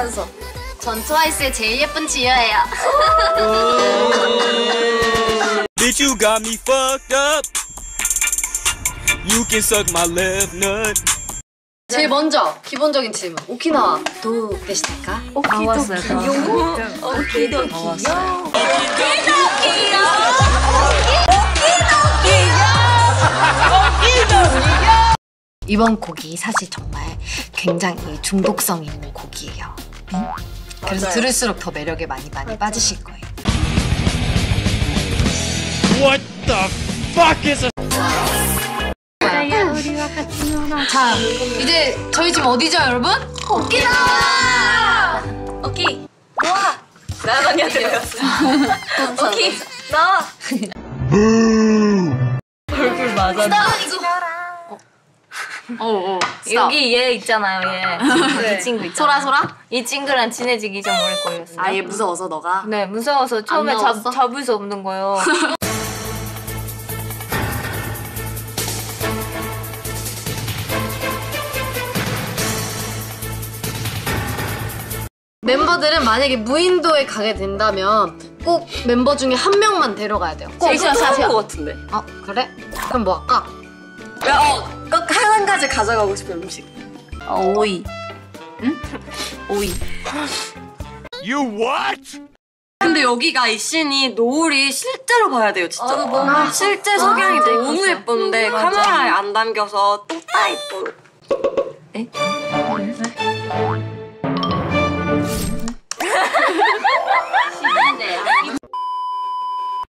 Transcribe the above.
하면서 전 트와이스의 제일 예쁜 지효예요. Bitch, you got me fucked up. You can suck my left nut. 제일 먼저 기본적인 질문. 오키나와 도 되시니까? 오키도키요. 오키도키요. 이번 곡이 사실 정말 굉장히 중독성 있는 곡이에요. 그래서 맞아요. 들을수록 더 매력에 많이 빠지실 거예요. What the fuck is a... 자, 이제 저희 지금 어디죠, 여러분? 오키나와! 오키 나와. 나연 언니한테 배웠어. 오키 나와. 얼굴 맞아. 여기 얘 있잖아요, 얘. 이 친구 있잖아. 소라? 이 친구랑 친해지기 좀 오래 걸렸어요. 아얘 무서워서 너가? 네, 무서워서 처음에 나왔어? 잡을 수 없는 거예요. 멤버들은 만약에 무인도에 가게 된다면 꼭 멤버 중에 한 명만 데려가야 돼요. 꼭. 샤샤 것 같은데. 그래? 그럼 뭐 할까? 꼭 한 가지 가져가고 싶은 음식. 오이. 응? 오이. You what? 근데 여기가 이 씬이 노을이 실제로 봐야 돼요, 진짜. 실제 석양이 너무 예쁜데 카메라에 안 담겨서 또 따이쁘. 에?